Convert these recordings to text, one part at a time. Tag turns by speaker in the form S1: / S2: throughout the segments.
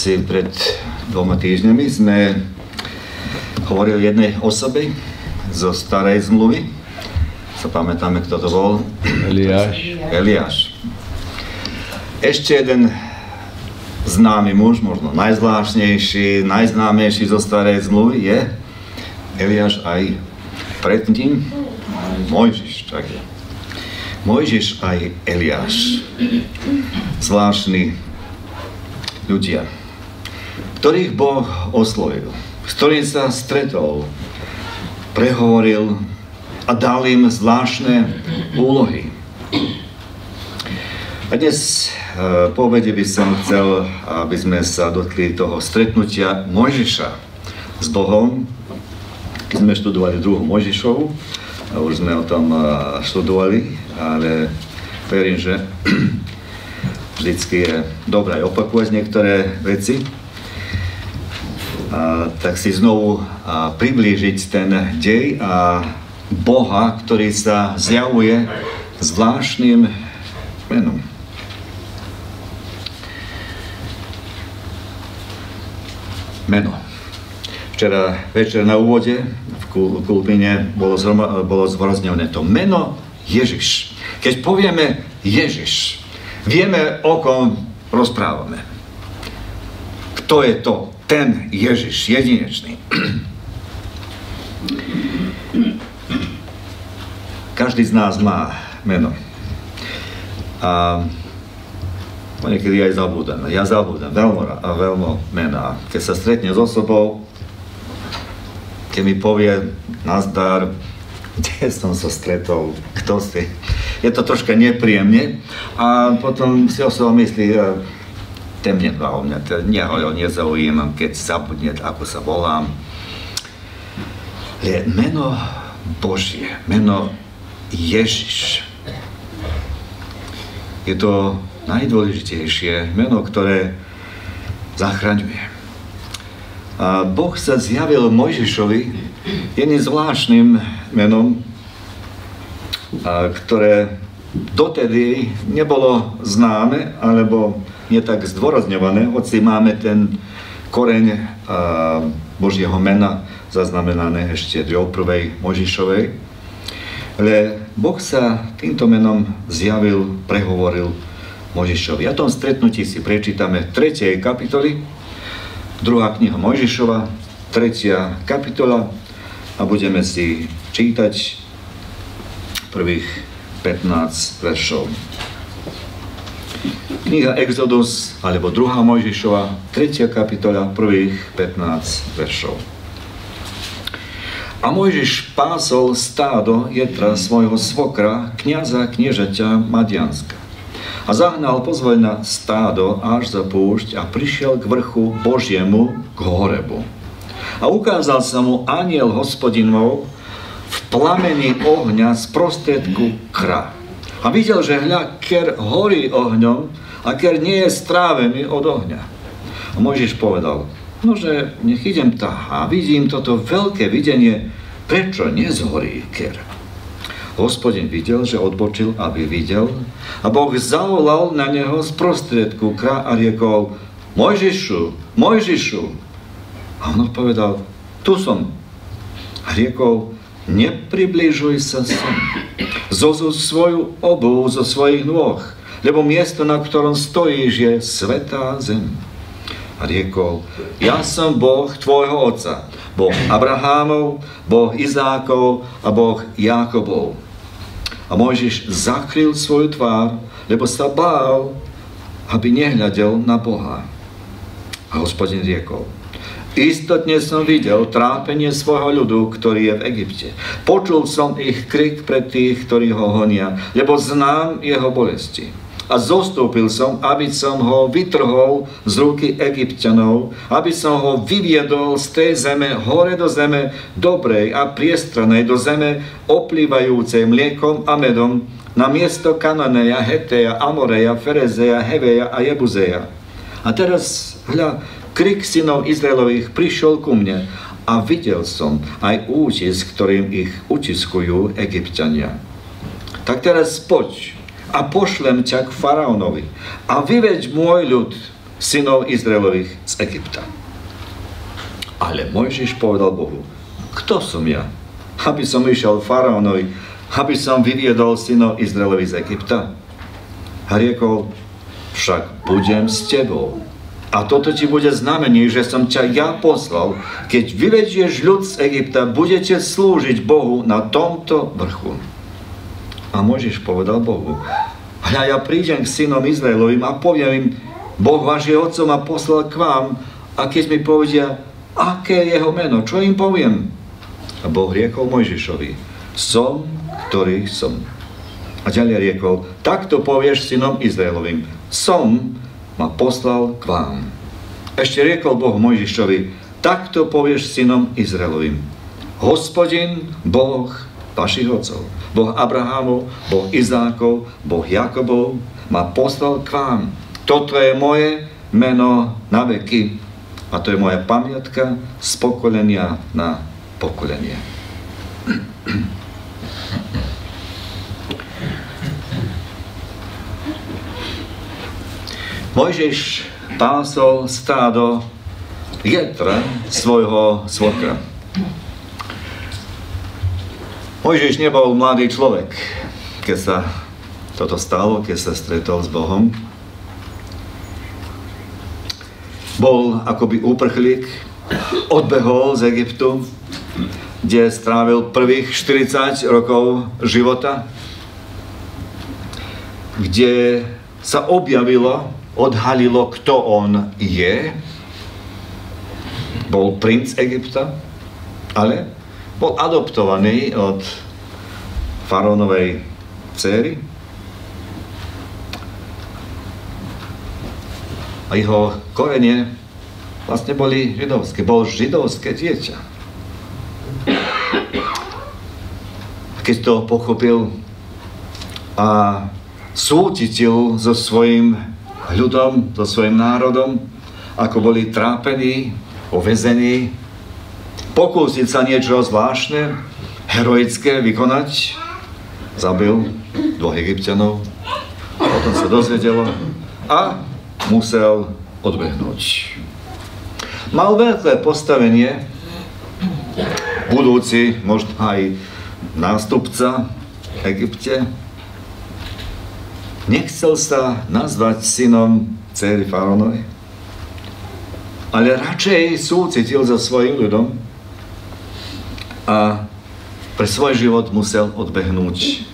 S1: Asi pred 2 týždňami sme hovorili o jednej osobe zo starej zmluvy. Sa pamätáme, kto to bol? Eliáš. Ešte jeden známy muž, možno najzvláštnejší, najznámejší zo starej zmluvy je Eliáš aj pred ním Mojžiš. Tak je. Mojžiš aj Eliáš. Zvláštni ľudia, ktorých Boh oslovil, s ktorým sa stretol, prehovoril a dal im zvláštne úlohy. A dnes po obede by som chcel, aby sme sa dotkli toho stretnutia Mojžiša s Bohom. Keď sme študovali druhú Mojžišovu, a už sme o tom študovali, ale verím, že vždycky je dobré opakovať niektoré veci. Tak si znovu priblížiť ten dej a Boha, ktorý sa zjavuje zvláštnym menom. Meno. Včera večer na úvode v Kulpine bolo zdôraznené to meno Ježiš. Keď povieme Ježiš, vieme, o kom rozprávame. Kto je to? Ten Ježiš, jedinečný. Každý z nás má meno. A niekedy aj zabúdame. Ja zabúdam veľmi mená. Keď sa stretne s osobou, keď mi povie nazdar, kde som sa stretol, kto si. Je to troška nepríjemne a potom si osoba myslí, ten nedbá o mňa, ho nezaujímam, keď zabudne, ako sa volám. Je meno Božie, meno Ježiš. Je to najdôležitejšie meno, ktoré zachraňuje. A Boh sa zjavil Mojžišovi jedným zvláštnym menom, ktoré dotedy nebolo známe, alebo nie tak zdôrazňované, hoci máme ten koreň Božieho mena zaznamenané ešte do prvej Mojžišovej. Ale Boh sa týmto menom zjavil, prehovoril Mojžišovi. A v tom stretnutí si prečítame 3. kapitoly, 2. kniha Mojžišova, 3. kapitola a budeme si čítať prvých 15 veršov. Kniha Exodus, alebo 2. Mojžišova, 3. kapitola, prvých 15 veršov. A Mojžiš pásol stádo Jetra svojho svokra, kňaza kniežaťa Madianska. A zahnal pozvoľna stádo až za púšť a prišiel k vrchu Božiemu, k Horebu. A ukázal sa mu anjel Hospodinov v plameni ohňa z prostriedku kra. A videl, že hľa, ker horí ohňom a ker nie je strávený od ohňa. A Mojžiš povedal, nože nech idem tá a vidím toto veľké videnie, prečo nezhorí ker? Hospodin videl, že odbočil, aby videl, a Boh zavolal na neho z prostriedku kra a riekol, Mojžišu, Mojžišu. A on odpovedal, tu som. A riekol, nepribližuj sa sem. Zozuj svoju obuv zo svojich nôh, lebo miesto, na ktorom stojíš, je svätá zem. A riekol, ja som Boh tvojho otca, Boh Abrahámov, Boh Izákov a Boh Jákobov. A Mojžiš zakryl svoju tvár, lebo sa bál, aby nehľadel na Boha. A Hospodin riekol, istotne som videl trápenie svojho ľudu, ktorý je v Egypte. Počul som ich krik pre tých, ktorí ho honia, lebo znám jeho bolesti. A zostúpil som, aby som ho vytrhol z ruky Egypťanov, aby som ho vyviedol z tej zeme hore do zeme dobrej a priestranej, do zeme oplývajúcej mliekom a medom, na miesto Kananeja, Heteja, Amoreja, Ferezeja, Heveja a Jebuzeja. A teraz, hľa, krik synov Izraelových prišiel ku mne a videl som aj útisk, ktorým ich utiskujú Egypťania. Tak teraz poď a pošlem ťa k faraónovi a vyveď môj ľud synov Izraelových z Egypta. Ale Mojžiš povedal Bohu, kto som ja, aby som išiel faraónovi, aby som vyviedol synov Izraelových z Egypta? A riekol, však budem s tebou. A toto ti bude znamenie, že som ťa ja poslal. Keď vyvedieš ľud z Egypta, budete slúžiť Bohu na tomto vrchu. A Mojžiš povedal Bohu, a ja prídem k synom Izraelovým a poviem im, Boh váš je otcom ma poslal k vám. A keď mi povedia, aké je jeho meno, čo im poviem? A Boh riekol Mojžišovi, som, ktorý som. A ďalej riekol, takto povieš synom Izraelovým, som ma poslal k vám. Ešte riekol Boh Mojžišovi, takto povieš synom Izraelovým, Hospodin, Boh vašich otcov, Boh Abrahamov, Boh Izákov, Boh Jakobov, ma poslal k vám. Toto je moje meno na veky a to je moja pamiatka z pokolenia na pokolenie. Mojžiš pásol stádo Jetra, svojho svokra. Mojžiš nebol mladý človek, keď sa toto stalo, keď sa stretol s Bohom. Bol akoby úprchlík, odbehol z Egyptu, kde strávil prvých 40 rokov života, kde sa odhalilo, kto on je. Bol princ Egypta, ale bol adoptovaný od faraónovej dcéry. A jeho korene vlastne boli židovské. Bol židovské dieťa. Keď to pochopil a súcitil so svojím ľudom, so svojím národom, ako boli trápení, uväzení, pokúsiť sa niečo zvláštne, heroické vykonať, zabil 2 Egypťanov, potom sa dozvedelo a musel odbehnúť. Mal veľké postavenie, budúci, možno aj nástupca v Egypte. Nechcel sa nazvať synom dcéry faraónovej, ale radšej súcitil so svojím ľudom a pre svoj život musel odbehnúť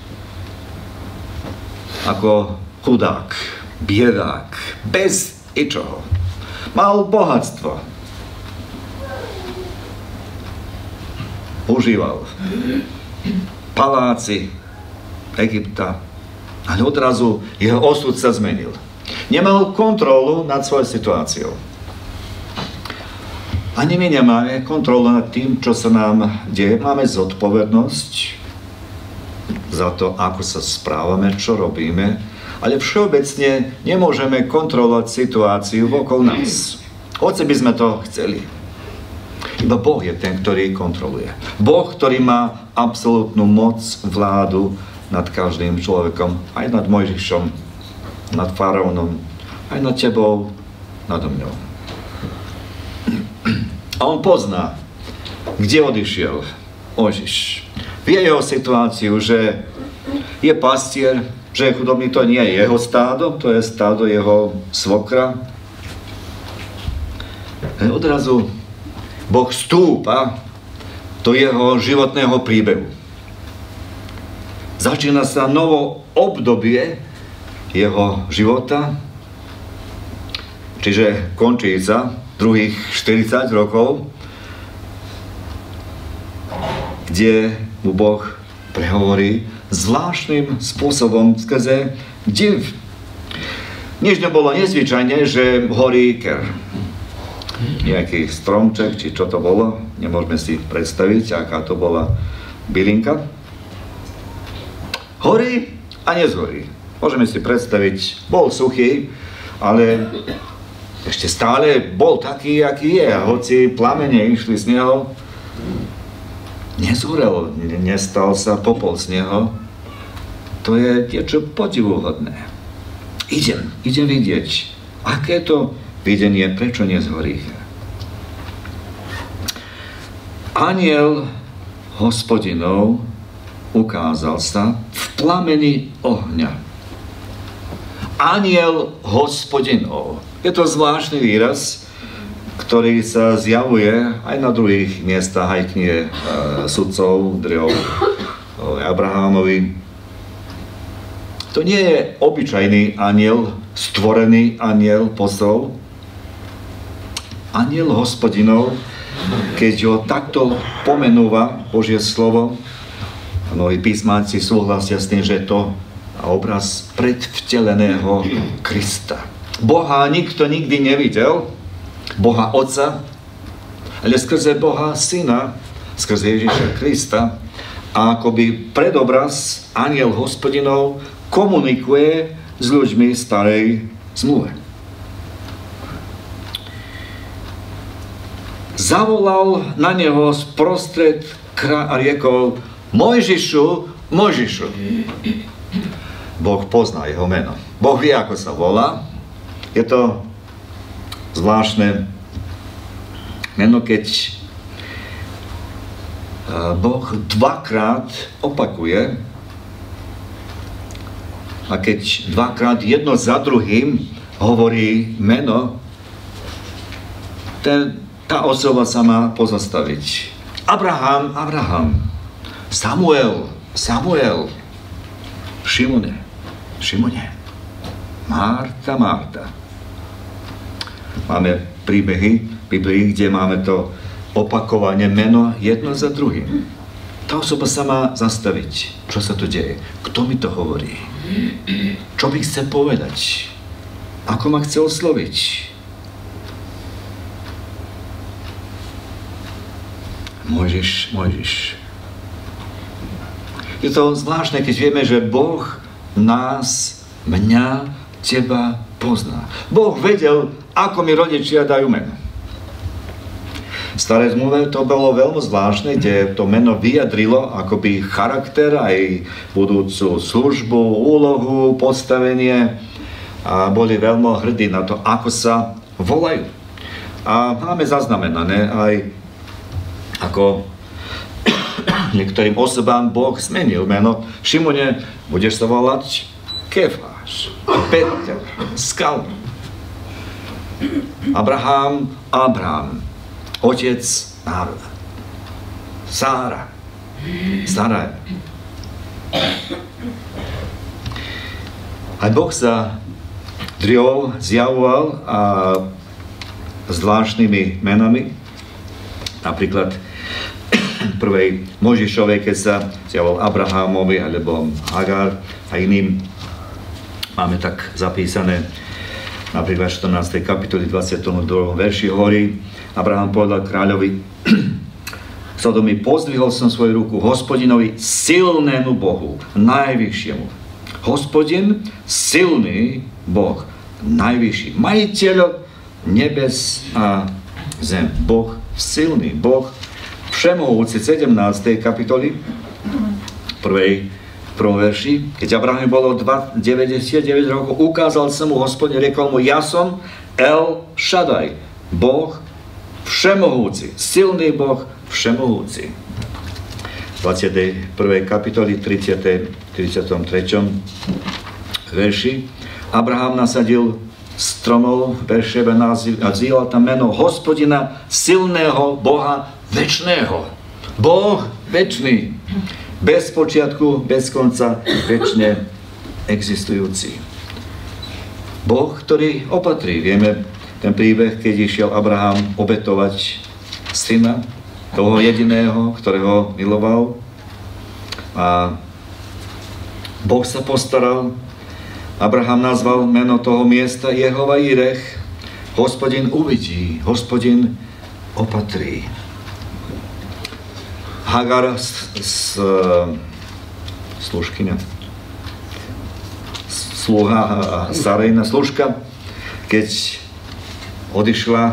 S1: ako chudák, biedák, bez ničoho. Mal bohatstvo. Užíval paláci Egypta, ale odrazu jeho osud sa zmenil. Nemal kontrolu nad svojou situáciou. Ani my nemáme kontrolu nad tým, čo sa nám deje. Máme zodpovednosť za to, ako sa správame, čo robíme, ale všeobecne nemôžeme kontrolovať situáciu okolo nás. Hoci by sme to chceli. Iba Boh je ten, ktorý kontroluje. Boh, ktorý má absolútnu moc, vládu nad každým človekom, aj nad Mojžišom, nad faraónom, aj nad tebou, nado mňou. A on pozná, kde odišiel Mojžiš. Vie jeho situáciu, že je pastier, že je chudobný, to nie je jeho stádo, to je stádo jeho svokra. A odrazu Boh vstúpa do jeho životného príbehu. Začína sa novo obdobie jeho života, čiže končí sa druhých 40 rokov, kde mu Boh prehovorí zvláštnym spôsobom skrze div. Nič nebolo nezvyčajné, že horí ker. Nejaký stromček, či čo to bolo, nemôžeme si predstaviť, aká to bola bylinka. Horí a nezhorí. Môžeme si predstaviť, bol suchý, ale ešte stále bol taký, aký je. A hoci plamene išli z neho, nezhorel, nestal sa popol z neho. To je niečo podivuhodné. Idem vidieť, aké to videnie, prečo nezhorí. Anjel Hospodinov ukázal sa v plameni ohňa. Anjel Hospodinov. Je to zvláštny výraz, ktorý sa zjavuje aj na druhých miestach, aj knihe sudcov, drejov Abrahámovi. To nie je obyčajný anjel, stvorený anjel poslov. Anjel Hospodinov, keď ho takto pomenúva Božie slovo, mnohí písmanci súhlasia s tým, že je to obraz predvteleného Krista. Boha nikto nikdy nevidel, Boha Otca, ale skrze Boha Syna, skrze Ježiša Krista, a akoby predobraz anjel Hospodinov komunikuje s ľuďmi starej zmluvy. Zavolal na neho sprostred a riekol: Mojžišu, Mojžišu. Boh pozná jeho meno. Boh vie, ako sa volá. Je to zvláštne meno, keď Boh dvakrát opakuje a keď dvakrát jedno za druhým hovorí meno, tá osoba sa má pozastaviť. Abraham, Abraham. Samuel, Samuel. Šimone, Šimone. Marta, Marta. Máme príbehy v Biblii, kde máme to opakovanie meno jedno za druhým. Tá osoba sa má zastaviť. Čo sa tu deje? Kto mi to hovorí? Čo by chce povedať? Ako ma chce osloviť? Mojžiš, Mojžiš. Je to zvláštne, keď vieme, že Boh nás, mňa, teba pozná. Boh vedel, ako mi rodičia dajú meno. V starej zmluve to bolo veľmi zvláštne, kde to meno vyjadrilo akoby charakter, aj budúcu službu, úlohu, postavenie, a boli veľmi hrdí na to, ako sa volajú. A máme zaznamenané aj, ako niektorým osobám Boh zmenil meno. Šimone, budeš sa volať Kefáš, Peter, Skal. Abraham, Abraham, otec národa. Sára, Saraj. Aj Boh sa driou zjavoval a zvláštnymi menami. Napríklad prvej Mojžišovej, keď sa zjavoval Abrahamovi alebo Hagar a iným. Máme tak zapísané napríklad v 14. kapitoli 22. verši hovorí: Abraham povedal kráľovi Sodomy: pozdvihol som svoju ruku Hospodinovi, silnému Bohu, najvyššiemu. Hospodin, silný Boh, najvyšší, majiteľ nebes a zem. Boh, silný Boh, všemohúci. 17. kapitoli, prvom verši, keď Abraham bolo 99 rokov, ukázal sa mu Hospodin, riekol mu: ja som El Shaddai, Boh všemohúci, silný Boh všemohúci. 21. kapitoli, 33. verši, Abraham nasadil stromov v Beršebe a vzýval tam meno Hospodina, silného Boha večného. Boh večný, bez počiatku, bez konca, večne existujúci. Boh, ktorý opatrí. Vieme ten príbeh, keď išiel Abraham obetovať syna, toho jediného, ktorého miloval. A Boh sa postaral. Abraham nazval meno toho miesta Jehova Jirech. Hospodin uvidí, Hospodin opatrí. Hagar, služkyňa, sluha a Sarajna služka, keď odišla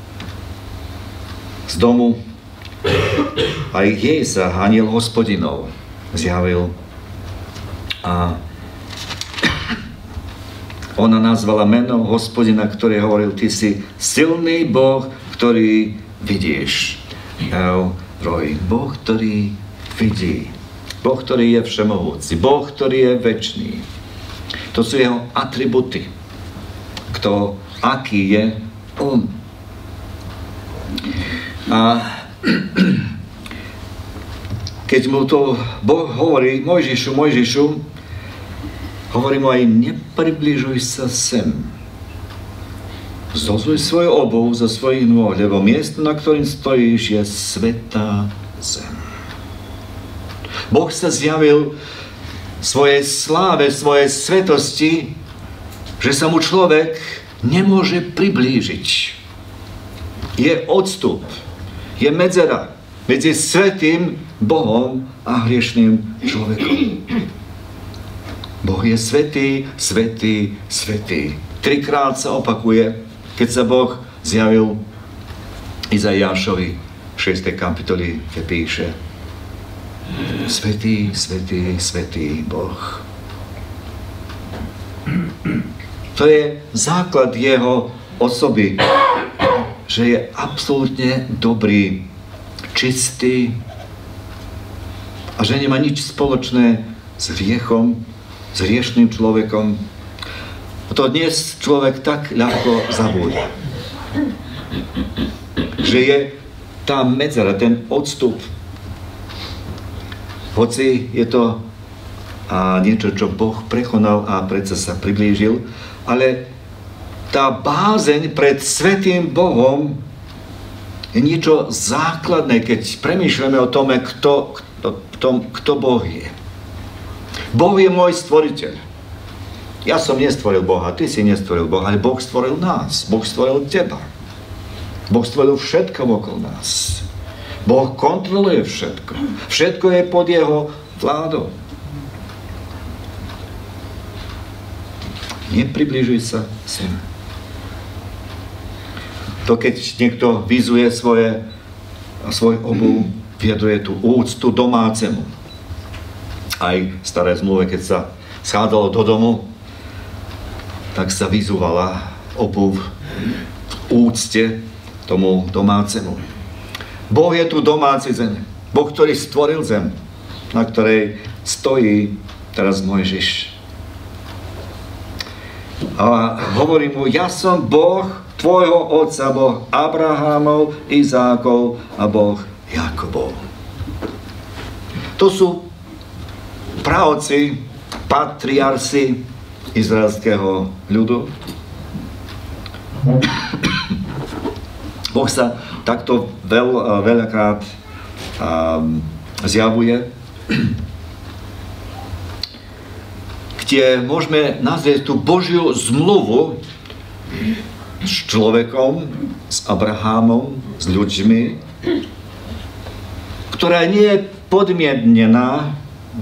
S1: z domu, aj jej sa anjel Hospodinov zjavil a Ona nazvala meno Hospodina, ktorý hovoril, ty si silný Boh, ktorý vidíš. Roj, Boh, ktorý vidí. Boh, ktorý je všemohúci. Boh, ktorý je večný. To sú jeho atributy. Aký je on. A keď mu to Boh hovorí, Mojžišu, hovorí mu aj, nepribližuj sa sem. Zozuj svoju obuv zo svojich nôh, lebo miesto, na ktorým stojíš, je svätá zem. Boh sa zjavil svojej sláve, svojej svetosti, že sa mu človek nemôže priblížiť. Je odstup, je medzera medzi svätým Bohom a hriešným človekom. Boh je svätý, svätý, svätý. 3-krát sa opakuje, keď sa Boh zjavil Izaiášovi 6. kapitoli, kde píše: Svätý, svätý, svätý Boh. To je základ jeho osoby, že je absolútne dobrý, čistý a že nemá nič spoločné s hriechom, s hriešným človekom. To dnes človek tak ľahko zabúda. Že je tá medzera, ten odstup. Hoci je to niečo, čo Boh prekonal a predsa sa priblížil, ale tá bázeň pred svätým Bohom je niečo základné, keď premýšľame o tom, kto Boh je. Boh je môj stvoriteľ. Ja som nestvoril Boha, ty si nestvoril Boha, ale Boh stvoril nás. Boh stvoril teba. Boh stvoril všetko okolo nás. Boh kontroluje všetko. Všetko je pod jeho vládou. Nepribližuj sa sem. To keď niekto vyzuje svoj obuv, vyjadruje tú úctu domácemu. Aj v starej zmluve, keď sa schádzalo do domu, tak sa vyzúvala obuv v úcte tomu domácemu. Boh je tu domáci zem. Boh, ktorý stvoril zem, na ktorej stojí teraz Mojžiš. A hovorí mu, ja som Boh tvojho otca, Boh Abrahamov, Izákov a Boh Jakobov. To sú praotci, patriarsi izraelského ľudu. Boh sa takto veľakrát zjavuje, kde môžeme nazrieť tú Božiu zmluvu s človekom, s Abrahamom, s ľuďmi, ktorá nie je podmienená,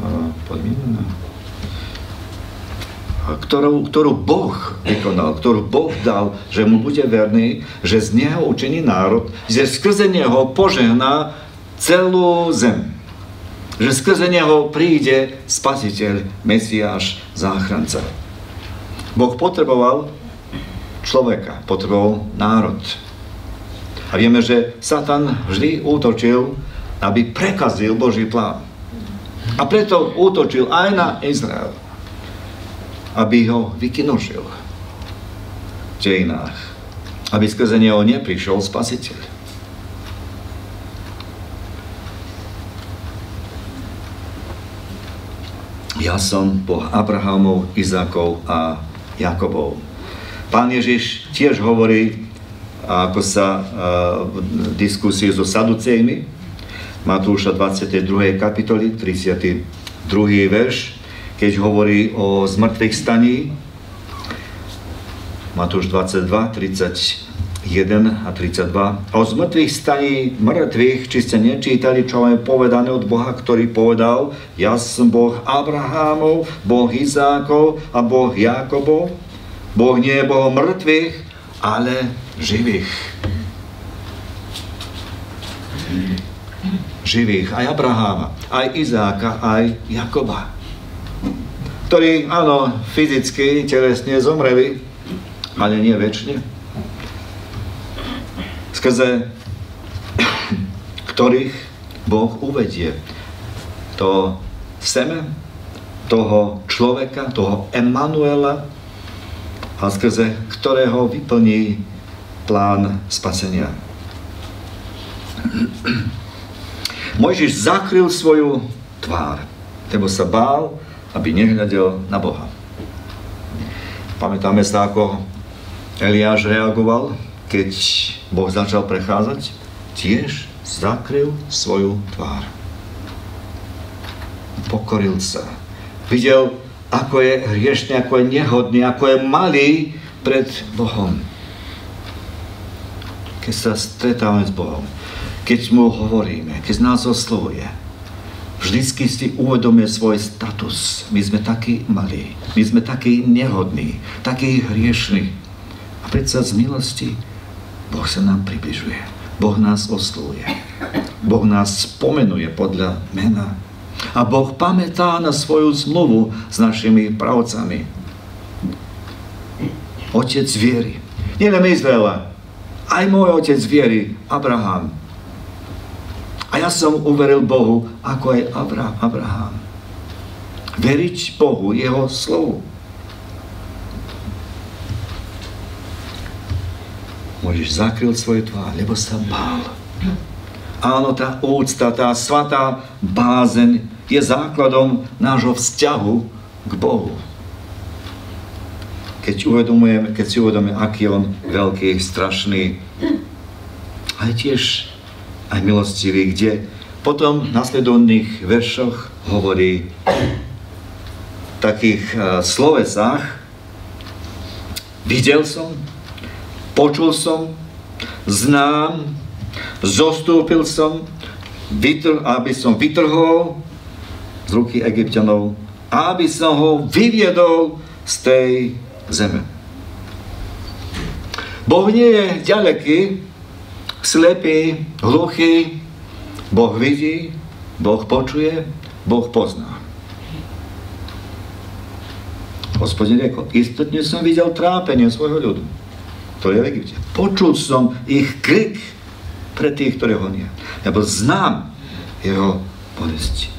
S1: ktorú Boh vykonal, ktorú Boh dal, že mu bude verný, že z neho učení národ, že skrze neho požehná celú zem. Že skrze neho príde Spasiteľ, Mesiáš, záchranca. Boh potreboval človeka, potreboval národ. A vieme, že Satan vždy útočil, aby prekazil Boží plán. A preto útočil aj na Izrael, aby ho vykinožil v dejinách, aby skrze neho neprišiel Spasiteľ. Ja som Boh Abrahamov, Izákov a Jakobov. Pán Ježiš tiež hovorí, ako sa v diskusii so Saducejmi, Matúša 22. kapitoly, 32. verš, keď hovorí o zmrtvých staní, Matúš 22, 31 a 32. O zmrtvých staní mŕtvych, či ste nečítali, čo je povedané od Boha, ktorý povedal, ja som Boh Abrahamov, Boh Izákov a Boh Jakobov. Boh nie je Bohom mŕtvych, ale živých. Živých, aj Abraháma, aj Izáka, aj Jakoba. ktorí, áno, fyzicky, telesne zomreli, ale nie večne. Skrze ktorých Boh uvedie to seme toho človeka, toho Emanuela, a skrze ktorého vyplní plán spasenia. Mojžiš zakryl svoju tvár, lebo sa bál, aby nehľadel na Boha. Pamätáme sa, ako Eliáš reagoval, keď Boh začal prechádzať? Tiež zakryl svoju tvár. Pokoril sa. Videl, ako je hriešný, ako je nehodný, ako je malý pred Bohom. Keď sa stretávame s Bohom, keď mu hovoríme, keď nás oslovuje, vždycky si uvedomuje svoj status. My sme takí malí, my sme takí nehodní, takí hriešní. A predsa z milosti Boh sa nám približuje. Boh nás oslovuje. Boh nás spomenuje podľa mena. A Boh pamätá na svoju zmluvu s našimi pravcami. Otec viery. Nielen Izraela, aj môj otec viery, Abraham. A ja som uveril Bohu, ako aj Abraham. Veriť Bohu, jeho slovu. Mojžiš zakryl svoju tvár, lebo sa bál. Áno, tá úcta, tá svatá bázeň je základom nášho vzťahu k Bohu. Keď si uvedomujeme, aký on veľký, strašný, aj tiež aj milostivý, kde potom v nasledovných veršoch hovorí v takých slovesách: videl som, počul som, znám, zostúpil som, aby som vytrhol z ruky Egypťanov, aby som ho vyviedol z tej zeme. Boh nie je ďaleký, slepý, hluchý. Boh vidí, Boh počuje, Boh pozná. Hospodin riekol: istotne som videl trápenie svojho ľudu, ktorý je v Egypte. Počul som ich krik pre tých, ktorí ho nie. Lebo znám jeho bolesti.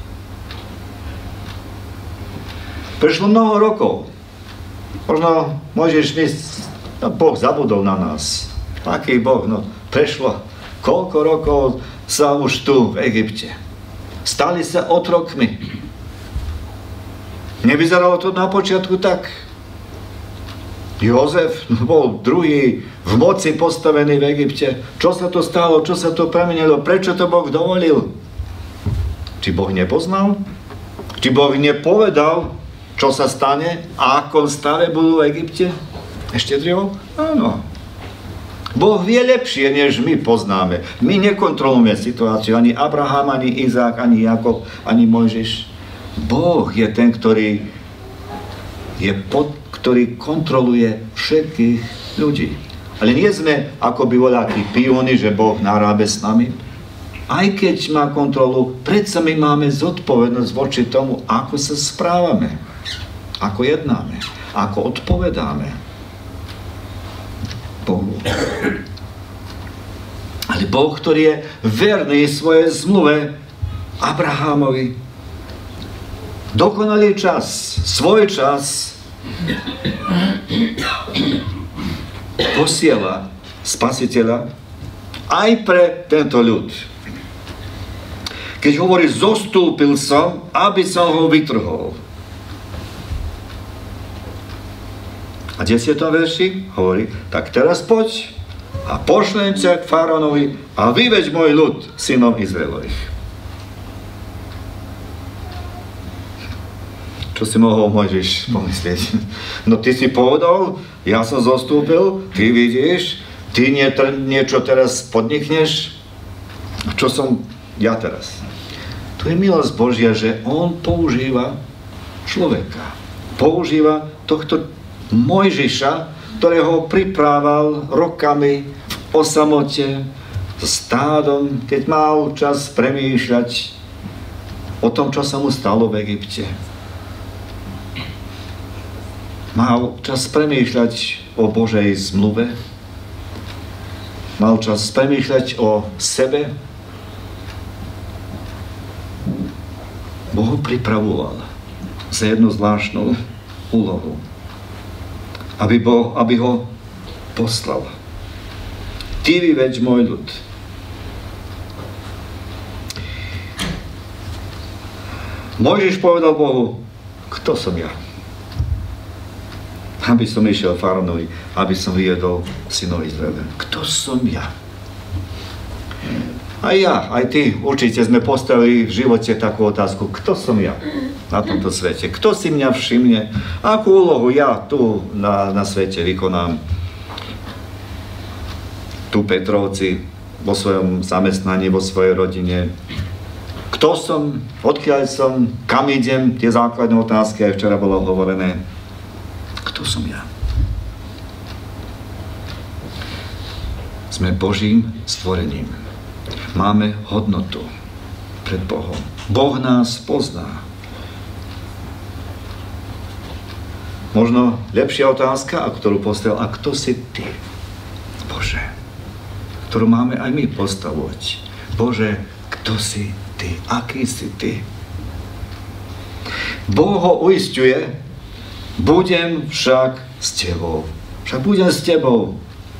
S1: Prešlo mnoho rokov. Možno môžeš myslieť, Boh zabudol na nás. Aký Boh? No, prešlo koľko rokov sa už tu v Egypte. Stali sa otrokmi. Nevyzeralo to na počiatku tak. Jozef bol druhý v moci postavený v Egypte. Čo sa to stalo? Čo sa to premenilo? Prečo to Boh dovolil? Či Boh nepoznal? Či Boh nepovedal, čo sa stane a akom stave budú v Egypte? Ešte dlho? Áno. Boh vie lepšie, než my poznáme. My nekontrolujeme situáciu. Ani Abraham, ani Izák, ani Jakob, ani Mojžiš. Boh je ten, ktorý kontroluje všetkých ľudí. Ale nie sme ako by voľakí pioni, že Boh narábe s nami. Aj keď má kontrolu, predsa my máme zodpovednosť voči tomu, ako sa správame, ako jednáme, ako odpovedáme Bohu. Ale Boh, ktorý je verný svojej zmluve Abrahamovi, dokonalý čas, svoj čas posiela Spasiteľa aj pre tento ľud. Keď hovorí: zostúpil som, aby som ho vytrhol. A 10. verši hovorí: tak teraz poď a pošlem ťa k faraónovi a vyveď môj ľud, synom Izraelových. Čo si mohol Mojžiš pomyslieť? No ty si povedal, ja som zostúpil, ty vidíš, ty niečo teraz podnikneš. A čo som ja teraz? To je milosť Božia, že on používa človeka. Používa tohto Mojžiša, ktorého priprával rokami v osamote, stádom, keď mal čas premýšľať o tom, čo sa mu stalo v Egypte. Mal čas premýšľať o Božej zmluve? Mal čas premýšľať o sebe? Boh ho pripravoval za jednu zvláštnu úlohu. Aby ho poslal. Ty vyveď môj ľud. Mojžiš povedal Bohu, kto som ja? Aby som išiel faraónovi, aby som vyjedol synov Izraela. Kto som ja? Aj ja, aj ty, určite sme postavili v živote takú otázku, kto som ja na tomto svete? Kto si mňa všimne? Akú úlohu ja tu na svete vykonám? Tu Petrovci, vo svojom zamestnaní, vo svojej rodine. Kto som? Odkiaľ som? Kam idem? Tie základné otázky aj včera bolo hovorené. Kto som ja? Sme Božím stvorením. Máme hodnotu pred Bohom. Boh nás pozná. Možno lepšia otázka, ktorú postavil, a kto si ty, Bože? Ktorú máme aj my postavovať. Bože, kto si ty? Aký si ty? Boh ho uisťuje, budem však s tebou. Však budem s tebou.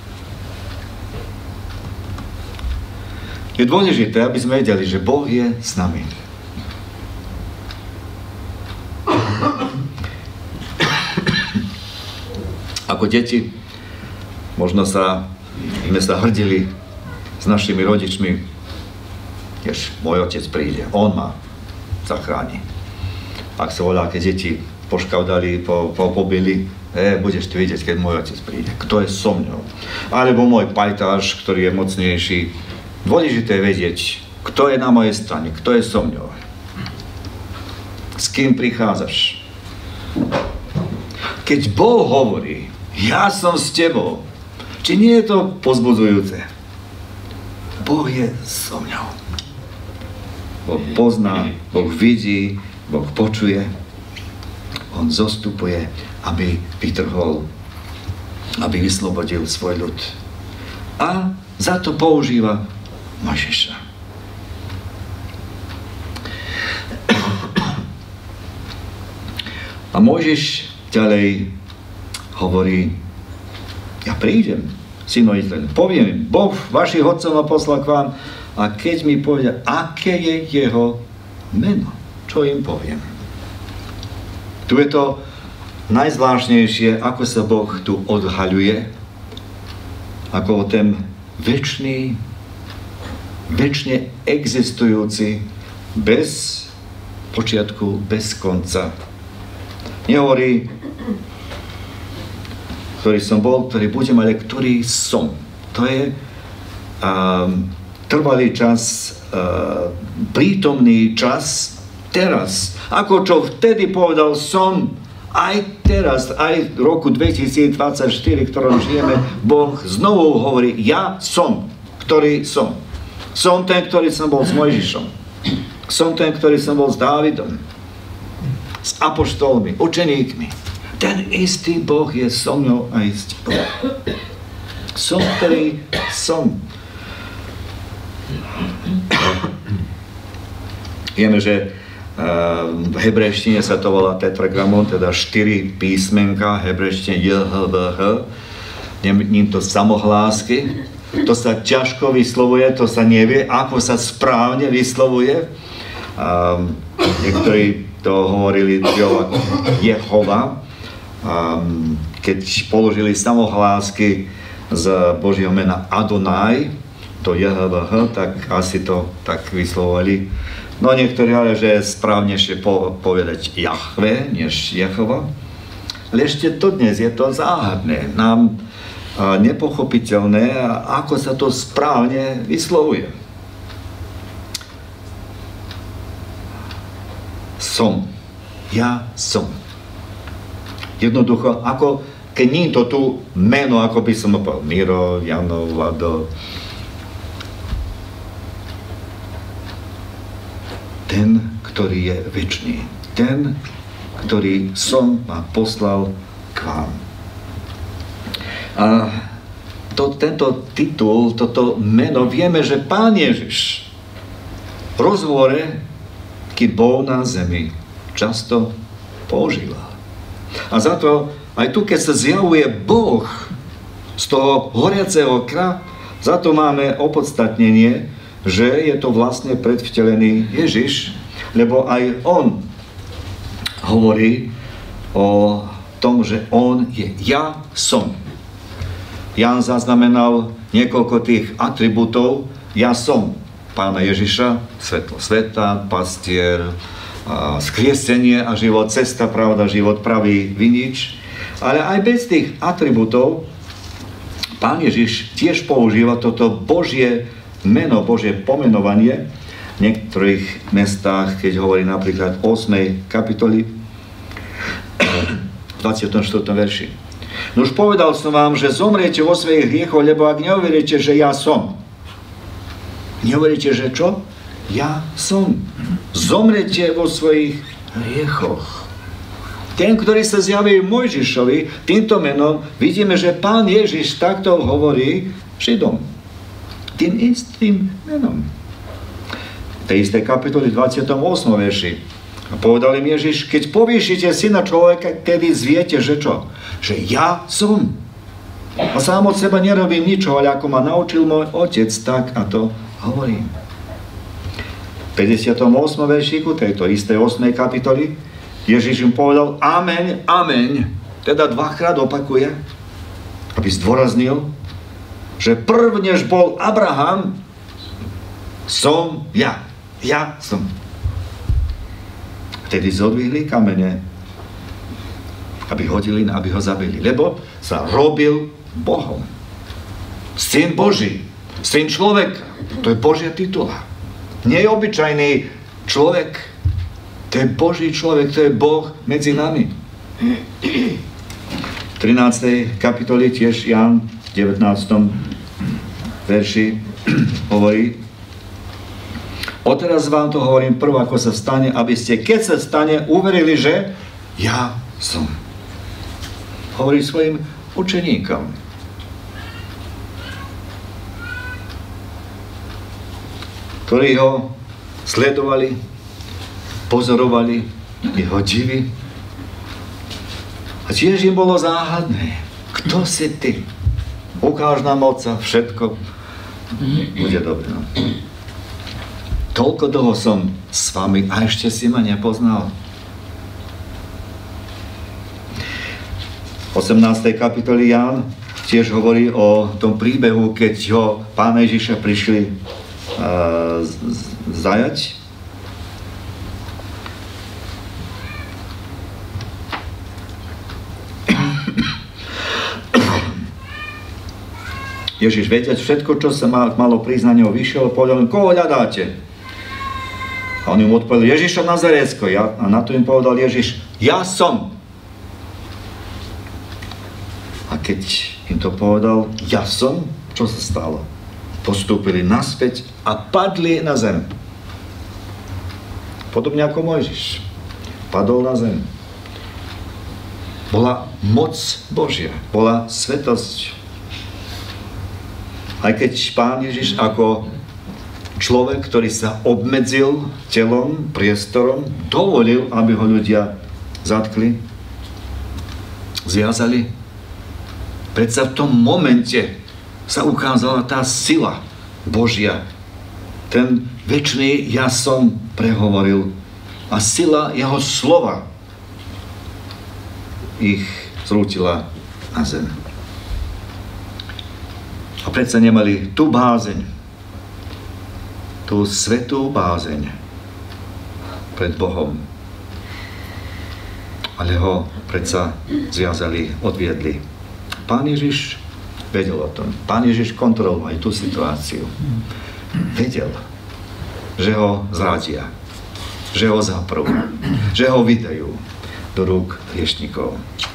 S1: Je dôležité, aby sme vedeli, že Boh je s nami. Ako deti, možno sme sa hrdili s našimi rodičmi, keď môj otec príde, on ma zachráni. Ak sa volá, keď deti poškavdali, pobili, budeš ty vidieť, keď môj otec príde, kto je so mňou. Alebo môj pajtáš, ktorý je mocnejší. Dôležité je vedieť, kto je na mojej strane, kto je so mňou. S kým prichádzaš. Keď Boh hovorí, ja som s tebou, či nie je to povzbudzujúce? Boh je so mňou. Boh pozná, Boh vidí, Boh počuje. On zostupuje, aby vytrhol, aby vyslobodil svoj ľud. A za to používa Mojžiša. A Mojžiš ďalej hovorí, ja prídem, synov Izraela, poviem im, Boh vašich otcov ma poslal k vám, a keď mi povedia, aké je jeho meno, čo im poviem. Tu je to najzvláštnejšie, ako sa Boh tu odhaľuje, ako ten večne existujúci, bez počiatku, bez konca. Nehovorí, ktorý som bol, ktorý budem, ale ktorý som. To je trvalý čas, prítomný čas, teraz. Ako čo vtedy povedal som, aj teraz, aj v roku 2024, v ktorom žijeme, Boh znovu hovorí, ja som, ktorý som. Som ten, ktorý som bol s Mojžišom. Som ten, ktorý som bol s Dávidom. S apoštolmi, učeníkmi. Ten istý Boh je so mnou aj s tebou. Som, ktorý som. Vieme, že v hebrejštine sa to volá tetragramon, teda 4 písmenka, v hebrejštine JHVH. Nie to samohlásky. To sa ťažko vyslovuje, to sa nevie, ako sa správne vyslovuje. Niektorí to hovorili ako Jehova. Keď položili samohlásky z Božieho mena Adonaj, to JHVH, tak asi to tak vyslovovali. No niektorí ale, že je správnejšie povedať Jahve, než Jehova. Ale ešte to dnes je to záhadné. Nám nepochopiteľné, ako sa to správne vyslovuje. Som. Ja som. Jednoducho, ako keď nie to tu meno, ako by som povedal, Miro, Jano, Vlado. Ten, ktorý je večný. Ten, ktorý som ma poslal k vám. A tento titul, toto meno, vieme, že Pán Ježiš v rozhovore, keď bol na zemi, často používal. A za to, aj tu, keď sa zjavuje Boh z toho horiaceho kra, za to máme opodstatnenie, že je to vlastne predvtelený Ježiš, lebo aj on hovorí o tom, že on je ja som. Ján zaznamenal niekoľko tých atribútov. Ja som Pána Ježiša, svetlo sveta, pastier, skriesenie a život, cesta, pravda, život, pravý vinič. Ale aj bez tých atribútov Pán Ježiš tiež používa toto Božie meno, Božie pomenovanie v niektorých mestách, keď hovorí napríklad 8. kapitoli 24. verši. No už povedal som vám, že zomriete vo svojich hriechoch, lebo ak neuveríte, že ja som. Neuveríte, že čo? Ja som. Zomriete vo svojich hriechoch. Ten, ktorý sa zjaví Mojžišovi, týmto menom, vidíme, že Pán Ježiš takto hovorí Židom. Tým istým menom. V tej istej kapitoli 28. verši. A povedal im Ježiš, keď povýšite syna človeka, kedy zviete, že čo? Že ja som. A sám od seba nerobím ničo, ale ako ma naučil môj otec, tak a to hovorím. V 58. veršiku tejto istej 8. kapitoly Ježiš im povedal ameň, ameň. Teda dvakrát opakuje, aby zdôraznil, že prv, než bol Abraham, som ja. Ja som. Vtedy zodvihli kamene, aby hodili, aby ho zabili. Lebo sa robil Bohom. Syn Boží, syn človeka. To je Božia titula. Nie je obyčajný človek. To je Boží človek, to je Boh medzi nami. V 13. kapitoli tiež Ján v 19. verši hovorí: Odteraz vám to hovorím prv, ako sa stane, aby ste, keď sa stane, uverili, že ja som. Hovorí svojim učeníkom. Ktorí ho sledovali, pozorovali jeho divy. A tiež im bolo záhadné. Kto si ty? Ukáž nám Otca, všetko bude dobré. Toľko dlho som s vami a ešte si ma nepoznal. V 18. kapitoli Ján tiež hovorí o tom príbehu, keď ho Pána Ježiša prišli zajať. Ježiš vedieť všetko, čo sa malo prísť na neho, vyšiel a povedal im, koho hľadáte? A on im odpovedal, Ježiša Nazarécko. A na to im povedal Ježiš, ja som. A keď im to povedal, ja som, čo sa stalo? Postúpili naspäť a padli na zem. Podobne ako Mojžiš. Padol na zem. Bola moc Božia, bola svetosť. Aj keď Pán Ježiš ako človek, ktorý sa obmedzil telom, priestorom, dovolil, aby ho ľudia zatkli, zviazali. Predsa v tom momente sa ukázala tá sila Božia. Ten večný ja som prehovoril a sila jeho slova ich zrútila na zem. A predsa nemali tú bázeň, tú svätú bázeň pred Bohom. Ale ho predsa zviazali, odviedli. Pán Ježiš vedel o tom. Pán Ježiš kontroloval aj tú situáciu. Vedel, že ho zradia, že ho zaprú, že ho vydajú do rúk hriešnikov.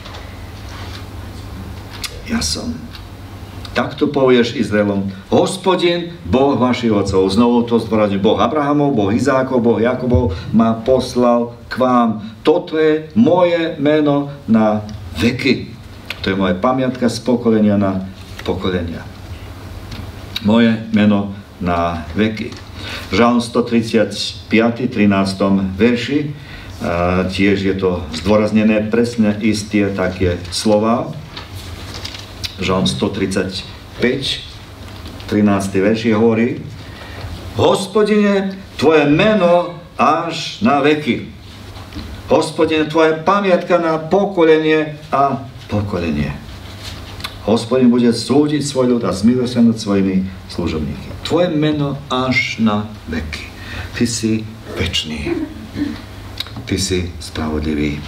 S1: Ja som. Takto povieš Izraelom, Hospodin, Boh vašich otcov, znovu to zdôrazňuje, Boh Abrahamov, Boh Izákov, Boh Jakobov ma poslal k vám. Toto je moje meno na veky. To je moja pamiatka z pokolenia na pokolenia. Moje meno na veky. Žalm 135, 13. verši, tiež je to zdôraznené presne isté také slova. Žalm 135, 13. verši hovorí: Hospodine, Tvoje meno až na veky. Hospodine, Tvoja pamiatka na pokolenie a pokolenie. Hospodin bude súdiť svoj ľud a zmiluje sa nad svojimi služobníky. Tvoje meno až na veky. Ty si večný. Ty si spravodlivý.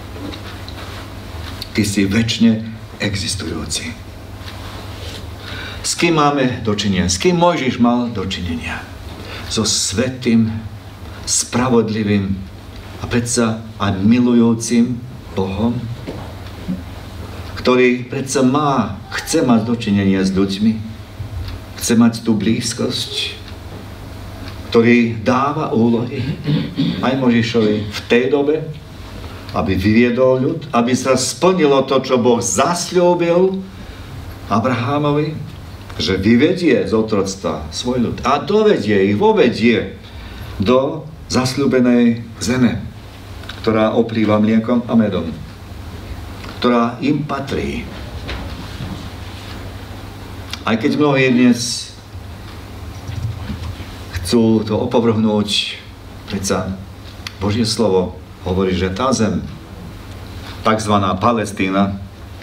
S1: Ty si večne existujúci. S kým máme dočinenia? S kým Mojžiš mal dočinenia? So svätým, spravodlivým a predsa aj milujúcim Bohom, ktorý predsa chce mať dočinenia s ľuďmi, chce mať tú blízkosť, ktorý dáva úlohy aj Mojžišovi v tej dobe, aby vyviedol ľud, aby sa splnilo to, čo Boh zasľúbil Abrahámovi, že vyvedie z otroctva svoj ľud a vovedie do zasľúbenej zeme, ktorá oplýva mliekom a medom, ktorá im patrí. Aj keď mnohí dnes chcú to opovrhnúť, predsa Božie slovo hovorí, že tá zem, takzvaná Palestína,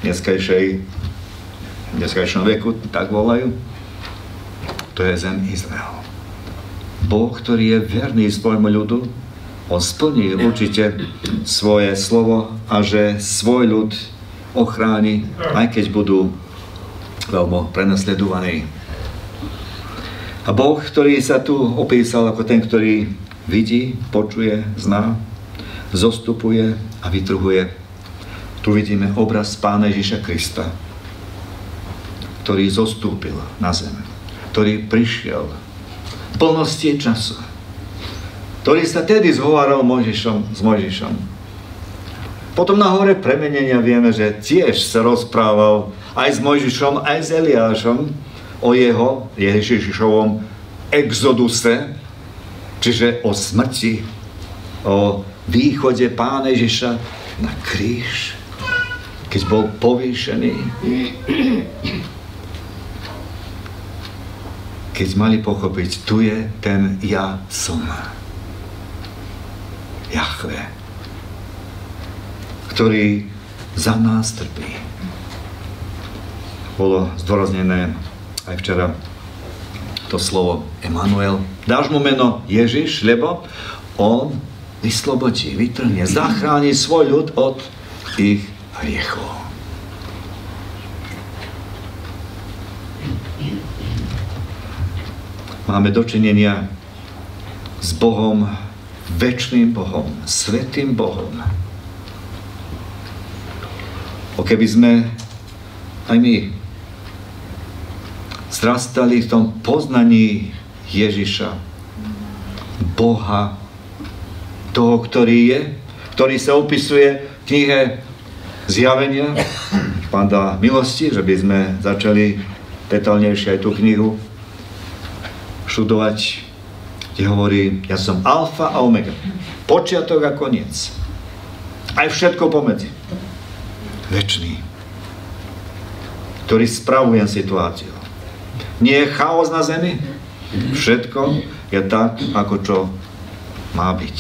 S1: v dneskajšom veku, tak volajú, to je zem Izrael. Boh, ktorý je verný svojmu ľudu, on splní určite svoje slovo a že svoj ľud ochráni, aj keď budú veľmi prenasledovaní. A Boh, ktorý sa tu opísal ako ten, ktorý vidí, počuje, zná, zostupuje a vytrhuje. Tu vidíme obraz Pána Ježiša Krista, ktorý zostúpil na zem, ktorý prišiel v plnosti času, ktorý sa tedy zhováral s Mojžišom. Potom na hore premenenia vieme, že tiež sa rozprával aj s Mojžišom, aj s Eliášom o jeho Ježišovom exoduse, čiže o smrti, o východe Pána Ježiša na kríž, keď bol povýšený. Keď mali pochopiť, tu je ten ja som. Jahve, ktorý za nás trpí. Bolo zdôraznené aj včera to slovo Emanuel. Dáš mu meno Ježiš, lebo on vyslobodí, vytrhne, zachráni svoj ľud od ich hriechov. Máme dočinenia s Bohom, večným Bohom, svätým Bohom. Keby sme aj my zrastali v tom poznaní Ježiša, Boha, toho, ktorý sa opisuje v knihe Zjavenia. Pán dá milosti, že by sme začali detailnejšie aj tú knihu študovať, kde hovorí, ja som alfa a omega, počiatok a koniec. Aj všetko pomedzi. Večný, ktorý spravuje situáciu. Nie je chaos na zemi, všetko je tak, ako čo má byť.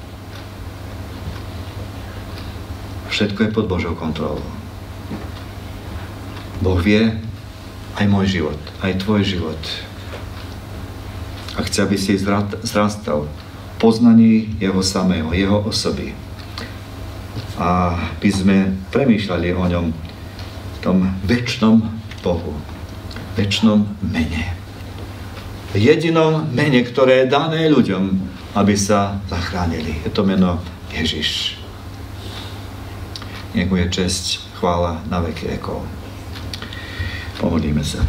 S1: Všetko je pod Božou kontrolou. Boh vie aj môj život, aj tvoj život. A chce, aby si zrastal v poznaní jeho samého, jeho osoby. A by sme premýšľali o ňom, v tom večnom Bohu, večnom mene. Jedinom mene, ktoré je dané ľuďom, aby sa zachránili. Je to meno Ježiš. Nech mu je česť, chvála na veky vekov. Pomodlíme sa.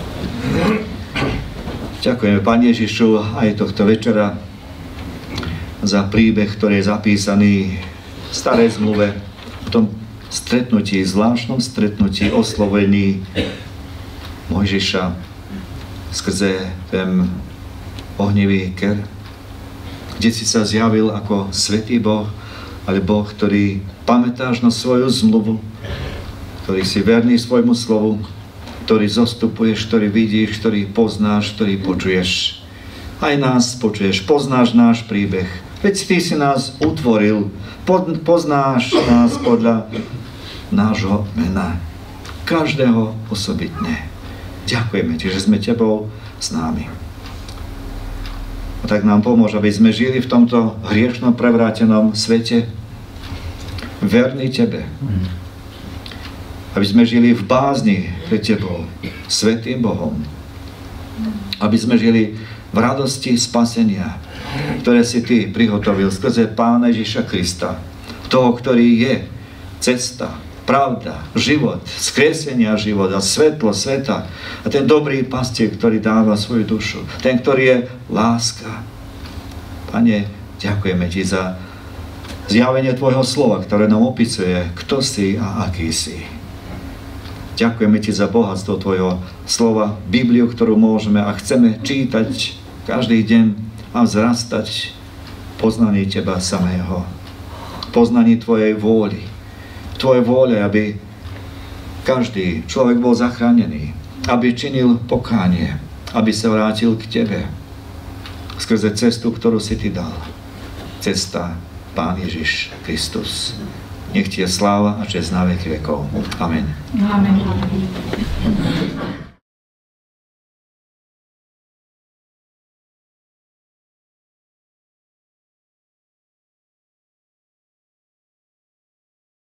S1: Ďakujeme, Pán Ježišu, aj tohto večera za príbeh, ktorý je zapísaný v Starej zmluve, v tom stretnutí, zvláštnom stretnutí, oslovení Mojžiša skrze ten ohnivý ker, kde si sa zjavil ako svätý Boh, ale Boh, ktorý pamätáš na svoju zmluvu, ktorý si verný svojmu slovu, ktorý zostupuješ, ktorý vidíš, ktorý poznáš, ktorý počuješ. Aj nás počuješ, poznáš náš príbeh. Veď ty si nás utvoril, poznáš nás podľa nášho mena. Každého osobitne. Ďakujeme ti, že sme tebou s námi. A tak nám pomôž, aby sme žili v tomto hriešnom, prevrátenom svete verní tebe. Aby sme žili v bázni pred tebou, svätým Bohom. Aby sme žili v radosti spasenia, ktoré si ty prihotovil skrze Pána Ježiša Krista. Toho, ktorý je cesta, pravda, život, skresenia života, svetlo sveta. A ten dobrý pastier, ktorý dáva svoju dušu. Ten, ktorý je láska. Pane, ďakujeme ti za zjavenie tvojho slova, ktoré nám opisuje, kto si a aký si. Ďakujeme ti za bohatstvo tvojho slova, Bibliu, ktorú môžeme a chceme čítať každý deň a vzrastať v poznaní teba samého. Poznaní tvojej vôli. Tvoje vôle, aby každý človek bol zachránený, aby činil pokánie, aby sa vrátil k tebe skrze cestu, ktorú si ty dal. Cesta Pán Ježiš Kristus. Nech ti je sláva a česť na veky vekov. Amen.
S2: Amen.